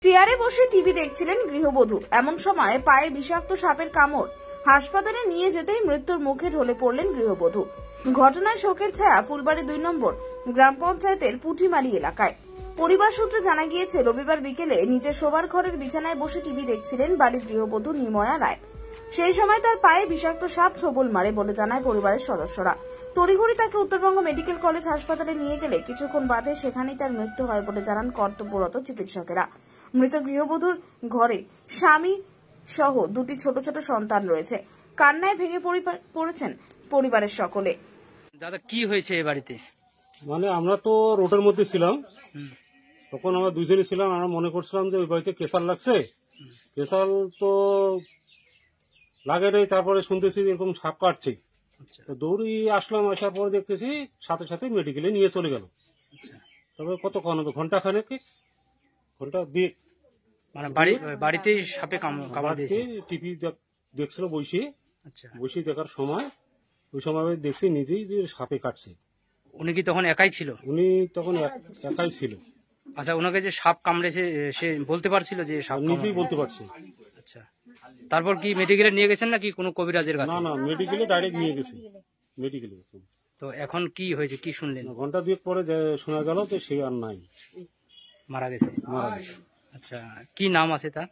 চেয়ারে বসে টিভি দেখছিলেন গৃহবধূ। এমন সময় পায়ে বিষাক্ত সাপের কামড়, হাসপাতালে নিয়ে যেতেই মৃত্যুর মুখে ঢলে পড়লেন গৃহবধূ। ঘটনায় শোকের ছায়া ফুলবাড়ি 2 নম্বর গ্রাম পঞ্চায়েতের পুঁটিমারি এলাকায়। পরিবার সূত্রে জানা গিয়েছে, রবিবার বিকেলে নিজের শোবার ঘরের বিছানায় বসে টিভি দেখছিলেন বাড়ির গৃহবধূ নির্ময়া রায়। সেই সময় তার পায়ে বিষাক্ত সাপ ছোবল মারে বলে জানায় পরিবারের সদস্যরা। তড়িঘড়ি তাকে উত্তরবঙ্গ মেডিকেল কলেজ হাসপাতালে নিয়ে গেলে কিছুক্ষণ বাদে সেখানেই তার মৃত্যু হয় বলে জানান কর্তব্যরত চিকিৎসকেরা। মৃত গৃহবধূর ঘরে স্বামী সহ 2টি ছোট ছোট সন্তান রয়েছে। কান্নায় ভেঙে পড়েছেন পরিবারের সকলে। দাদা, কি হয়েছে এই বাড়িতে? মানে আমরা তো রোডের মধ্যে ছিলাম, তখন আমরা দুজনে ছিলাম। আমরা মনে করছিলাম যে ওই বাড়িতে কেসাল লাগছে, কেসাল তো লাগে নাই। তারপরে শুনতেছি এরকম সাপ কাটছে, তো দৌড়ি আসলাম। আসার পরে দেখতেছি সাথে সাথে মেডিকেলে নিয়ে চলে গেল। তবে কতক্ষণ হতো, ঘন্টা খানেক, ঘন্টা দিয়ে মানে বাড়িতেই সাপে কামড় দিয়েছে। টিভি দেখছিল বসে, আচ্ছা, বসে দেখার সময় ওই সময় দেখছি নিজেই যে সাপে কাটছে। উনি কি তখন একাই ছিল? উনি তখন একাই ছিল। আচ্ছা, ওনাকে যে সাপ কামড়েছে সে বলতে পারছিল যে সাপ? নিজেই বলতে পারছে। আচ্ছা, তারপর কি মেডিকেলে নিয়ে গেছেন নাকি কোনো কবিরাজের কাছে? না, মেডিকেলে ডাইরেক্ট নিয়ে গেছে, মেডিকেলে। তো এখন কি হয়েছে, কি শুনলেন? ঘন্টা 2 পরে শোনা গেল যে সে আর নাই, মারা গেছে। আচ্ছা, কি নাম আছে তার?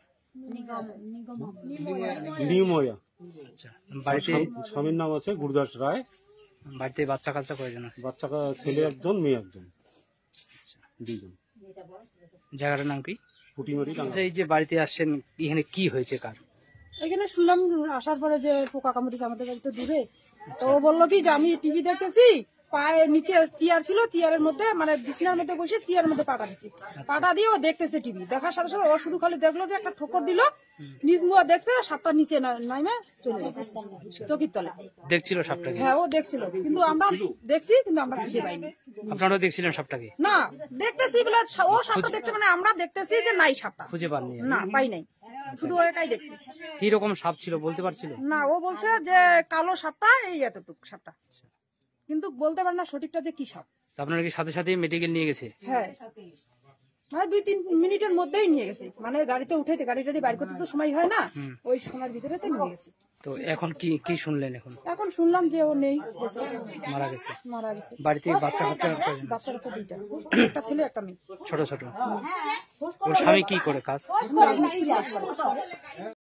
নির্ময়া। আচ্ছা, বাড়িতে স্বামীর নাম আছে গুরুদাস রায়। বাড়িতে বাচ্চা কাচ্চা কয়জন আছে? বাচ্চা ছেলে 1 মেয়ে 1। আচ্ছা, 2 জন। জায়গাটার নাম কি? পুঁটিমারি। আচ্ছা, এই যে বাড়িতে আসছেন, এখানে কি হয়েছে কার? এখানে শুনলাম আসার পরে যে পোকা কামড়েছে আমাদের বাড়িতে দূরে। তো ও বললো কি যে আমি টিভি দেখতেছি, পায়ে নিচে চেয়ার ছিল, চেয়ারের মধ্যে মানে বিছানার মধ্যে বসে চেয়ারের মধ্যে পাটা দিছি। পাটা দিয়ে ও দেখতেছে টিভি, দেখার সাথে সাথে ও শুধু খালি দেখলো যে একটা ঠোকর দিল, নিজ মুয়া দেখছে, সাপটা নিচে নাইমে চলে গেছে চকির তলে। দেখছিল সাপটাকে? হ্যাঁ, ও দেখছিল, কিন্তু আমরা দেখছি, কিন্তু আমরা খুঁজে পাইনি। আপনারাও দেখছিলেন সাপটাকে? না, দেখতেছি বলে ও সাপটা দেখছে, মানে আমরা দেখতেছি যে নাই সাপটা, খুঁজে পাননি? না, পাই নাই, শুধু ও একাই দেখছি। কি রকম সাপ ছিল বলতে পারছিল না? ও বলছে যে কালো সাপটা, এই এতটুক সাপটা, কিন্তু বলতে পারে না সঠিকটা যে কি সাপ। আপনারা কি সাথে সাথে মেডিকেল নিয়ে গেছে? হ্যাঁ, মানে 2-3 মিনিটের মধ্যেই নিয়ে গেছে। মানে গাড়িতে উঠাইতে, গাড়ি টাড়ি বাইর করতে তো সময় হয় না, ওই সময়ের ভিতরে তো নিয়ে গেছে। তো এখন কি শুনলেন? এখন শুনলাম যে ও নেই, মারা গেছে। বাড়িতে বাচ্চা কাচ্চা 2টা, একটা ছেলে একটা মেয়ে, ছোট ছোট। ওর স্বামী কি করে কাজ? রাজমিস্ত্রি কাজ করে।